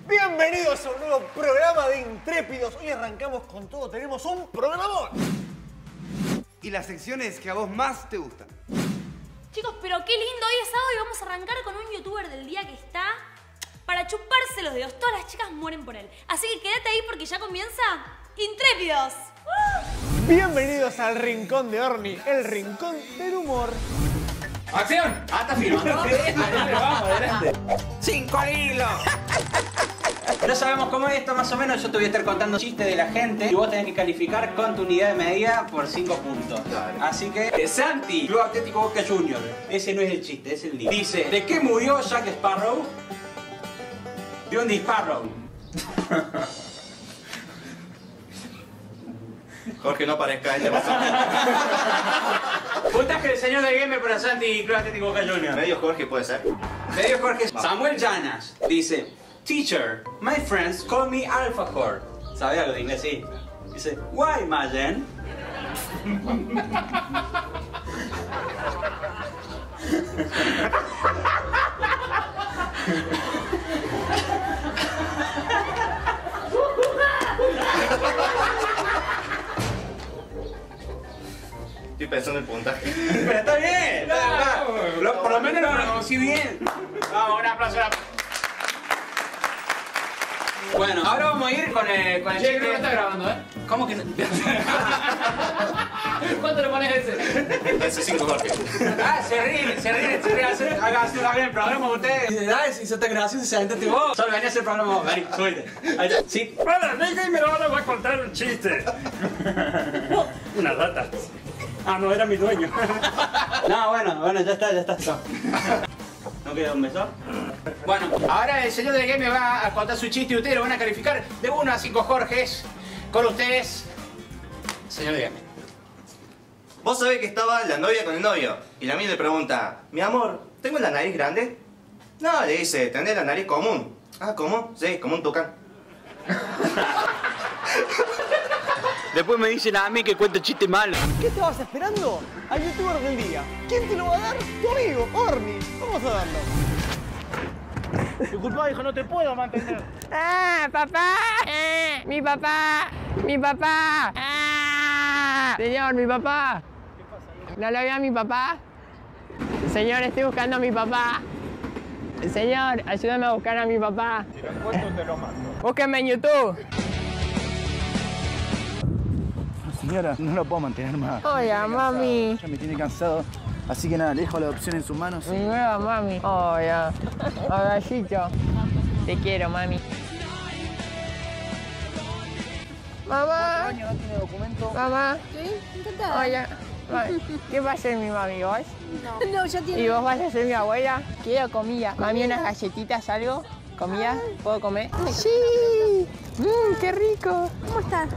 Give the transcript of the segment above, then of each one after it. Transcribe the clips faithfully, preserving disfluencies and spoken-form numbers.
Bienvenidos a un nuevo programa de Intrépidos. Hoy arrancamos con todo, tenemos un programón. Y las secciones que a vos más te gustan. Chicos, pero qué lindo, hoy es sábado y vamos a arrancar con un youtuber del día que está para chuparse los dedos. Todas las chicas mueren por él. Así que quédate ahí porque ya comienza Intrépidos. ¡Uh! Bienvenidos al Rincón de Orni, el rincón del humor. ¡Acción! Ah, está filmando. Adelante, vamos, adelante. ¡Cinco al hilo! No sabemos cómo es esto, más o menos. Yo te voy a estar contando chistes de la gente y vos tenés que calificar con tu unidad de medida por cinco puntos. Así que, eh, Santi, Club Atlético Boca Juniors. Ese no es el chiste, es el libro. Dice, ¿de qué murió Jack Sparrow? De un disparo. Jorge, no aparezca, este pasó. Puntaje del señor de Game para Santi y Club Atlético Boca Juniors. Medio Jorge puede ser. Medio Jorge. Samuel Llanas dice, Teacher, my friends call me Alfajor. ¿Sabe algo de inglés? Sí. Dice, why, Mayen? Estoy pensando en el puntaje. Pero está bien, está bien. Lo- Por lo menos lo reconocí bien. Vamos, un aplauso. Bueno, ahora vamos a ir con el, con el Che, chiste. creo que está grabando, ¿eh? ¿Cómo que no? ¿Cuánto le pones ese? Ese cinco Jorge. Ah, se ríe, se ríe, se ríe. Hace, haga, hace, haga el programa ustedes. Dice, dale, si sos tan gracioso, se aventaste vos. Solo venía a hacer el programa vos. Vení, súbete. Ahí está. Sí. Hola, venga y me ahora voy a contar un chiste. Una rata. Ah, no, era mi dueño. No, bueno, bueno, ya está, ya está. ¿No queda un beso? Bueno, ahora el señor del game me va a contar su chiste y ustedes lo van a calificar de uno a cinco Jorges. Con ustedes, señor del game. Vos sabés que estaba la novia con el novio. Y la mía le pregunta, mi amor, ¿tengo la nariz grande? No, le dice, tenés la nariz común. Ah, ¿común? Sí, como un tucán. Después me dicen a mí que cuento chistes malos. ¿Qué estabas esperando? Al youtuber del día. ¿Quién te lo va a dar? Tu amigo, Orni. Vamos a darlo. Disculpa, hijo, no te puedo mantener. ¡Ah, papá! ¡Ah, mi papá! ¡Mi papá! ¡Ah! Señor, mi papá. ¿Qué pasa? ¿No lo vio a mi papá? Señor, estoy buscando a mi papá. Señor, ayúdame a buscar a mi papá. Si lo encuentro, te lo mato. Búsquenme en YouTube. Señora, no lo puedo mantener más. Hola, mami. Ya me tiene cansado. Así que nada, le dejo la opción en sus manos. Mi nueva mami. Hola. Abracito. Te quiero, mami. Mamá. ¿No tiene documento? Mamá. Sí, encantada. Hola. Mami, ¿qué va a ser mi mami, vos? No, no, ya tiene. ¿Y vos vas a ser mi abuela? Quiero comida. Mami, unas galletitas, algo. ¿Comida? ¿Puedo comer? Sí. Mmm, qué rico. ¿Cómo estás?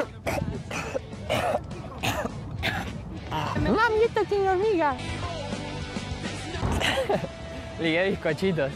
Mami, esto tiene hormigas. Ligué bizcochitos.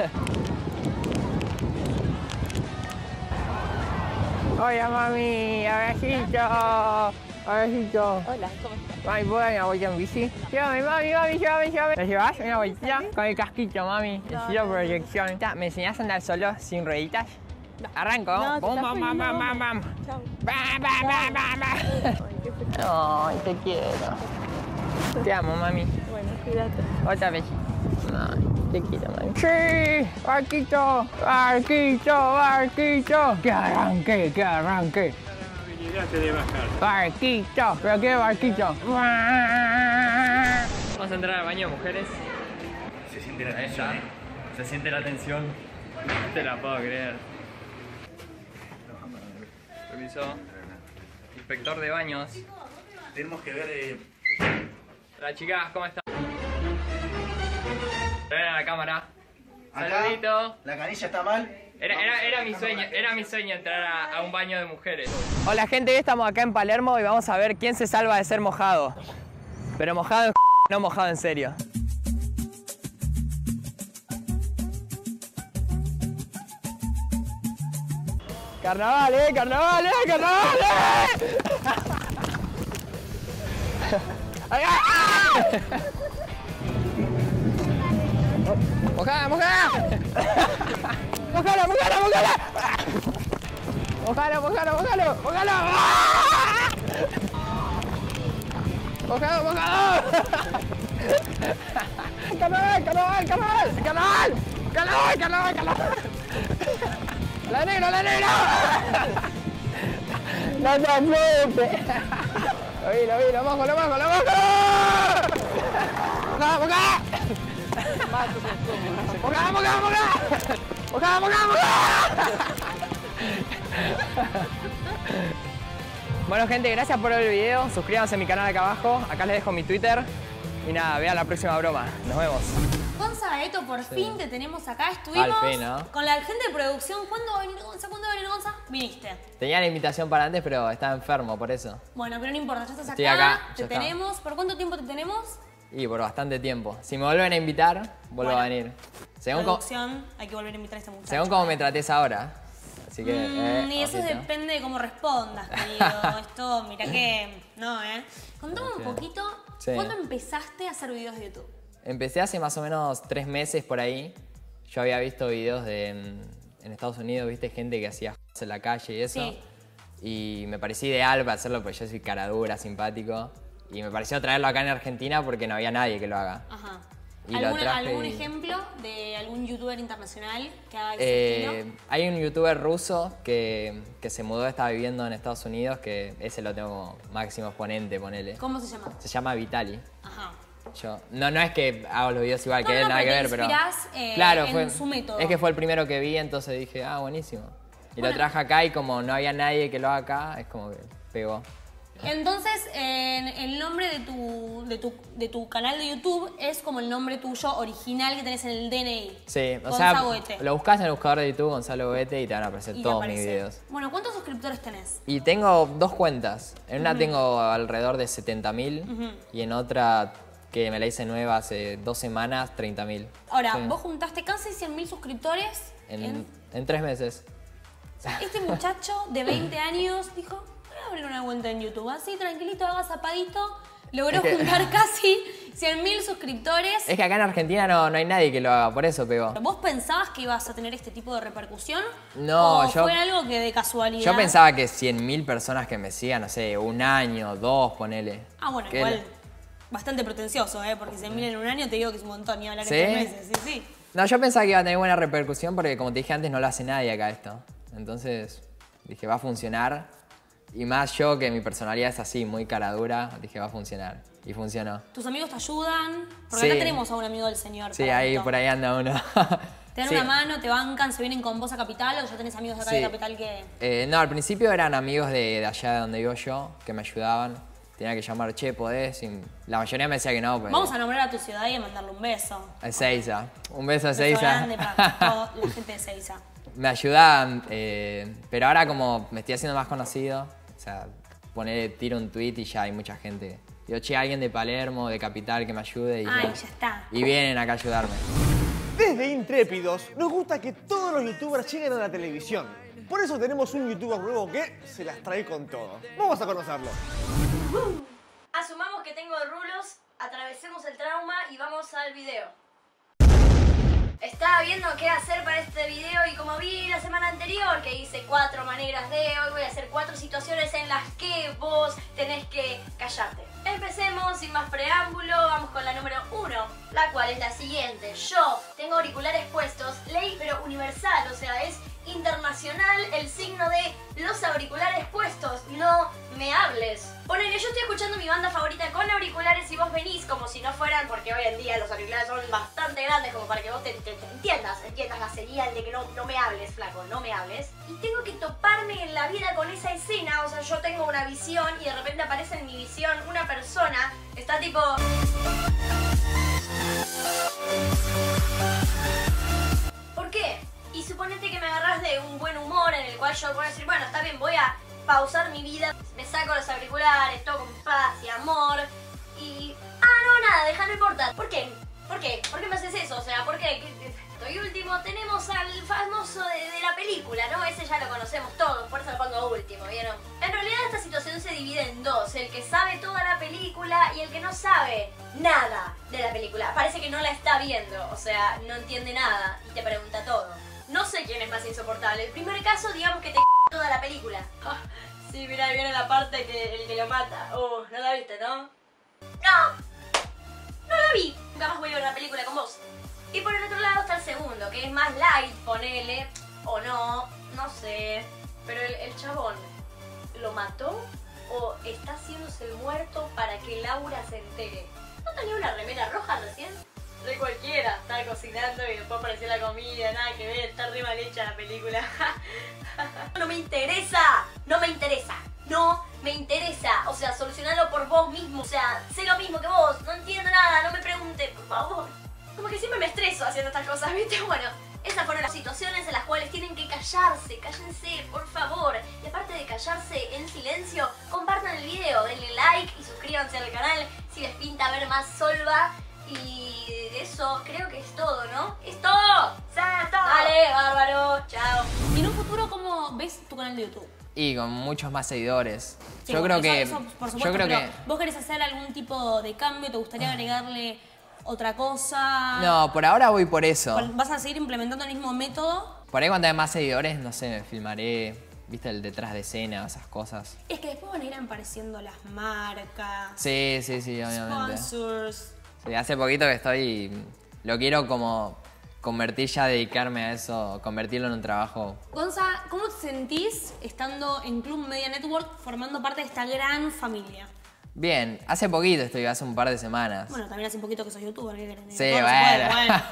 Hola, mami. Abracito. Abracito. Hola, ¿cómo estás? Mami, ¿puedo dar una vuelta en bici? Llévame, mami, mami, llévame, llévame. ¿Me llevas una vueltita? Con el casquito, mami. Necesito proyección. ¿Me enseñás a andar solo, sin rueditas? Arranco. No, te Bum, estás bam, bam, bam, poniendo bam, bam. Chao. Bam, bam, bam, bam, bam. Ay, te quiero. Te amo, mami. Bueno, cuídate. Otra vez. Ay, te quiero, mami. ¡Sí! ¡Barquito! ¡Barquito! ¡Barquito! ¡Que arranque! ¡Que arranque! Habilidad de bajar. ¡Barquito! ¿Pero qué barquito? Vamos a entrar al baño, mujeres. Se siente la tensión. Se siente la tensión. No te la puedo creer. Permiso. Inspector de baños. Tenemos que ver... Eh... Hola, chicas, ¿cómo están? Ven a la cámara. Acá. Saludito. La canilla está mal. Era, era, era mi sueño, era mi sueño entrar a, a un baño de mujeres. Hola gente, hoy estamos acá en Palermo y vamos a ver quién se salva de ser mojado. Pero mojado en no mojado en serio. Carnaval, eh, carnaval, eh, carnaval, eh. ¡Ay, ay! ¡Mojada, mojada! mojalo, mojalo, mojalo. Mojalo, mojalo, mojalo, mojalo. Mojalo, mojalo. Canal, canal, canal, canal. Canal, canal, canal. La negro, la negro. No te asustes. Lo vi, lo vi, lo mojo, lo mojo, lo mojo. Mojá, mojá. Mojá, mojá, mojá. Mojá, mojá, mojá. Bueno gente, gracias por ver el video. Suscríbanse a mi canal acá abajo. Acá les dejo mi Twitter. Y nada, vean la próxima broma. Nos vemos. Gonza Gaeto, por sí. fin te tenemos acá. Estuvimos Al fin, ¿no? con la gente de producción. ¿Cuándo va a venir Gonza? ¿Cuándo va a venir Gonza? Viniste. Tenía la invitación para antes, pero estaba enfermo, por eso. Bueno, pero no importa, ya estás acá. Estoy acá, te ya tenemos. ¿Por cuánto tiempo te tenemos? Y por bastante tiempo. Si me vuelven a invitar, vuelvo Bueno, a venir. Según, co producción, hay que volver a invitar a este muchacho. según cómo me trates ahora. Así que. Mm, eh, y eso ojito. depende de cómo respondas, querido. Esto, mira que. No, ¿eh? Contame un Ok. poquito. Sí. ¿Cuándo empezaste a hacer videos de YouTube? Empecé hace más o menos tres meses por ahí. Yo había visto videos de en, en Estados Unidos, viste, gente que hacía en la calle y eso. Sí. Y me pareció ideal para hacerlo porque yo soy cara dura, simpático. Y me pareció traerlo acá en Argentina porque no había nadie que lo haga. Ajá. Y lo ¿Alguna- traje ¿Algún y- ejemplo de algún youtuber internacional que haga ese Eh, estilo? hay un youtuber ruso que, que se mudó, estaba viviendo en Estados Unidos, que ese lo tengo como máximo exponente, ponele. ¿Cómo se llama? Se llama Vitali. Ajá. Yo, no, no es que hago los videos igual No, que él, no, nada que pero te ver, pero. inspirás, eh, claro, en fue, su método. Es que fue el primero que vi, entonces dije, ah, buenísimo. Y Bueno. lo traje acá y como no había nadie que lo haga acá, es como que pegó. Entonces, en el nombre de tu, de, tu, de tu canal de YouTube es como el nombre tuyo original que tenés en el D N I. Sí, o Gonza sea, Goete. lo buscas en el buscador de YouTube, Gonzalo Goete, y te van a aparecer Y te todos mis aparece. videos. Bueno, ¿cuántos suscriptores tenés? Y tengo dos cuentas. En una Ujú. tengo alrededor de setenta mil Ujú. y en otra, que me la hice nueva hace dos semanas, treinta mil. Ahora, Sí. vos juntaste casi cien mil suscriptores. En, en- en tres meses. Este muchacho de veinte años dijo, voy a abrir una cuenta en YouTube. Así, tranquilito, haga zapadito. Logró Es que- juntar casi cien mil suscriptores. Es que acá en Argentina no, no hay nadie que lo haga, por eso pegó. ¿Vos pensabas que ibas a tener este tipo de repercusión? No, ¿O yo- fue algo que de casualidad? Yo pensaba que cien mil personas que me sigan, no sé, un año, dos, ponele. Ah, bueno, Que igual la- bastante pretencioso, ¿eh? Porque cien mil en un año te digo que es un montón, ni hablar ¿Sí? en tres meses. Sí, sí. No, yo pensaba que iba a tener buena repercusión porque, como te dije antes, no lo hace nadie acá esto. Entonces, dije, va a funcionar. Y más yo, que mi personalidad es así, muy cara dura, dije, va a funcionar. Y funcionó. ¿Tus amigos te ayudan? Porque Sí. acá tenemos a un amigo del señor. Sí, para ahí esto. por ahí anda uno. ¿Te dan Sí. una mano, te bancan, se vienen con vos a Capital o ya tenés amigos de acá Sí. de Capital que...? Eh, no, al principio eran amigos de, de allá de donde vivo yo, que me ayudaban. Tenía que llamar, che, ¿podés? Y la mayoría me decía que no, pero... Vamos a nombrar a tu ciudad y a mandarle un beso. A Ezeiza. Un beso a Beso Ezeiza. grande para toda la gente de Seiza. Me ayudaban, eh, pero ahora como me estoy haciendo más conocido, o sea, poner, tiro un tweet y ya hay mucha gente. Digo, che, alguien de Palermo, de Capital que me ayude y, Ay, ya. ya está. Y vienen acá a ayudarme. Desde Intrépidos nos gusta que todos los youtubers lleguen a la televisión. Por eso tenemos un youtuber nuevo que se las trae con todo. Vamos a conocerlo. Asumamos que tengo rulos, atravesemos el trauma y vamos al video. Estaba viendo qué hacer para este video y como vi la semana anterior que hice cuatro maneras de, hoy voy a hacer cuatro situaciones en las que vos tenés que callarte. Empecemos sin más preámbulo, vamos con la número uno, la cual es la siguiente. Yo tengo auriculares puestos, ley pero universal, o sea, es internacional el signo de los auriculares puestos, no me hables. Ponele, yo estoy escuchando mi banda favorita con auriculares y vos venís como si no fueran, porque hoy en día los auriculares son bastante grandes como para que vos te, te- te entiendas, entiendas la señal de que no, no me hables, flaco, no me hables. Y tengo que toparme en la vida con esa escena, o sea, yo tengo una visión y de repente aparece en mi visión una persona, está tipo... ¿Por qué? Y suponete que me agarras de un buen humor en el cual yo puedo decir, bueno, está bien, voy a pausar mi vida, me saco los auriculares, todo con paz y amor y... Ah, no, nada, deja, no importa. ¿Por qué? ¿Por qué? ¿Por qué me haces eso? O sea, ¿por qué? Y último tenemos al famoso de, de la película, ¿no? Ese ya lo conocemos todos, por eso lo pongo último, ¿vieron? En realidad esta situación se divide en dos, el que sabe toda la película y el que no sabe nada de la película. Parece que no la está viendo, o sea, no entiende nada y te pregunta todo. No sé quién es más insoportable. El primer caso, digamos que te toda la película. Oh, sí, mira, ahí viene la parte que el que lo mata. Oh, no la viste, ¿no? No, no la vi. Nunca más voy a ver una película con vos. Y por el otro lado está el segundo, que es más light, ponele, o no, no sé. Pero el, el chabón, ¿lo mató o está haciéndose el muerto para que Laura se entere? ¿No tenía una remera roja recién? De cualquiera, estaba cocinando y después apareció la comida, nada que ver, está re mal hecha la película. No me interesa, no me interesa, no me interesa. O sea, solucionalo por vos mismo, o sea, sé lo mismo que vos, no entiendo nada, no me preguntes, por favor. Como que siempre me estreso haciendo estas cosas, ¿viste? Bueno, esas fueron las situaciones en las cuales tienen que callarse, cállense, por favor. Y aparte de callarse en silencio, compartan el video, denle like y suscríbanse al canal si les pinta ver más Solva. Y de eso creo que es todo, ¿no? ¡Es todo! ¡Exacto! Dale, bárbaro, chao. Y en un futuro, ¿cómo ves tu canal de YouTube? Y con muchos más seguidores. Sí, yo bueno, creo eso- que... eso, por supuesto, yo creo pero que... ¿vos querés hacer algún tipo de cambio? ¿Te gustaría agregarle otra cosa? No, por ahora voy por eso. ¿Vas a seguir implementando el mismo método? Por ahí cuando haya más seguidores, no sé, me filmaré, viste, el detrás de escena, esas cosas. Es que después van a ir apareciendo las marcas, Sí, sí, sí, obviamente. sponsors. Sí, hace poquito que estoy... Lo quiero como convertir ya, dedicarme a eso, convertirlo en un trabajo. Gonza, ¿cómo te sentís estando en Club Media Network formando parte de esta gran familia? Bien, hace poquito estoy, hace un par de semanas. Bueno, también hace un poquito que sos youtuber, ¿qué querés? Sí, Todo se puede, bueno.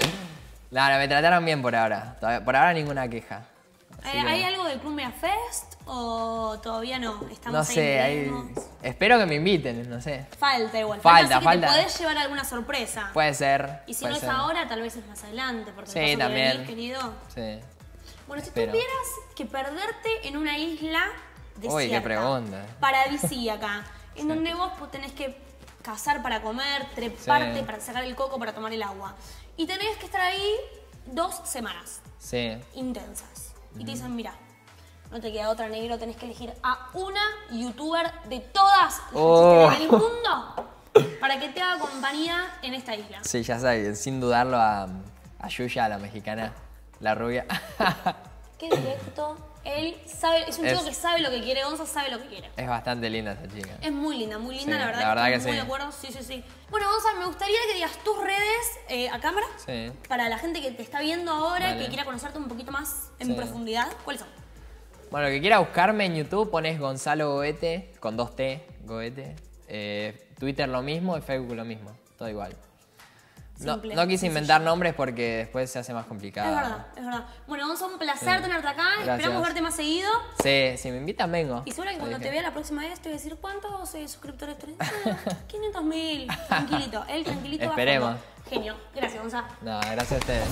No, no, me trataron bien por ahora. Todavía- por ahora ninguna queja. Así Eh, que- ¿Hay algo del Club Media Fest o todavía no? Estamos No sé, ahí, ahí- veremos. espero que me inviten, no sé. Falta igual. Falta, así que falta. te podés llevar alguna sorpresa. Puede ser. Y si puede no es ser. ahora, tal vez es más adelante, porque Sí, de paso que también. venís, querido. Sí. Bueno, si Espero. tuvieras que perderte en una isla desierta, Uy, qué pregunta. paradisíaca, en donde vos pues, tenés que cazar para comer, treparte Sí. para sacar el coco para tomar el agua, y tenés que estar ahí dos semanas Sí. intensas. Y te dicen, mira, no te queda otra, negro, tenés que elegir a una youtuber de todas las Oh. que existen en el mundo para que te haga compañía en esta isla. Sí, ya sabes, sin dudarlo a, a Yuya, la mexicana, la rubia. Qué directo. Él sabe, es un chico Es- que sabe lo que quiere, Gonza sabe lo que quiere. Es bastante linda esa chica. Es muy linda, muy linda, Sí, la verdad, la verdad estoy que muy sí. de acuerdo. Sí, sí, sí. Bueno, Gonza, me gustaría que digas tus redes eh, a cámara Sí. para la gente que te está viendo ahora, Dale. que quiera conocerte un poquito más en Sí. profundidad. ¿Cuáles son? Bueno, el que quiera buscarme en YouTube, pones Gonzalo Goete, con dos T, Goete. Eh, Twitter lo mismo y Facebook lo mismo, todo igual. No, Simple, no quise sencillo. inventar nombres porque después se hace más complicado. Es verdad, es verdad. Bueno, Gonza, un placer Sí. tenerte acá. Gracias. Esperamos verte más seguido. Sí, si me invitan, vengo. Y seguro que Te cuando dije. te vea la próxima vez te voy a decir cuántos eh, suscriptores tenés. Ah, quinientos mil. Tranquilito, él tranquilito. Esperemos. bajando. Genio. Gracias, Gonza. No, gracias a ustedes.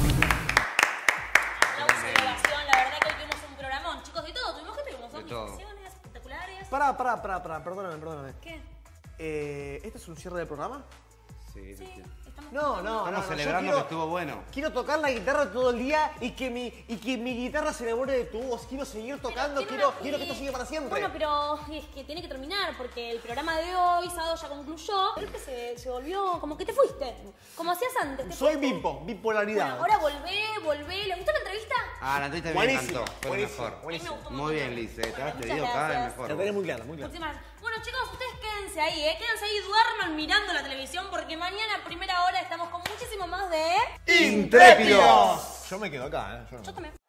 Aplausos de ovación. La verdad que hoy tuvimos un programón. Chicos, de todo. Tuvimos que tuvimos dos todo. presentaciones espectaculares. Pará, pará, pará, pará, perdóname, perdóname. ¿Qué? Eh, ¿Este es un cierre del programa? Sí, sí, sí. No, no, no. Estamos no, celebrando yo que estuvo bueno. Quiero tocar la guitarra todo el día y que mi, y que mi guitarra se enamore de tu voz. Quiero seguir tocando, tiene quiero, una- quiero que esto siga para siempre. Bueno, pero es que tiene que terminar porque el programa de hoy, sábado, ya concluyó. Creo que se, se volvió como que te fuiste. Como hacías antes. te Soy fuiste. bipo, bipolaridad. Bueno, ahora volvé, volvé. ¿Le gustó la entrevista? Ah, la entrevista me Buenísimo, encantó. Fue lo buenísimo, mejor. buenísimo. Muy bien, Liz. Te has Muchas pedido cada vez gracias. mejor. La tenés muy clara, muy clara. Muchísimas gracias. Bueno, chicos, ustedes quédense ahí, ¿eh? Quédense ahí, duerman mirando la televisión porque mañana a primera hora estamos con muchísimo más de... ¡Intrépidos! Yo me quedo acá, ¿eh? Yo no- Yo también.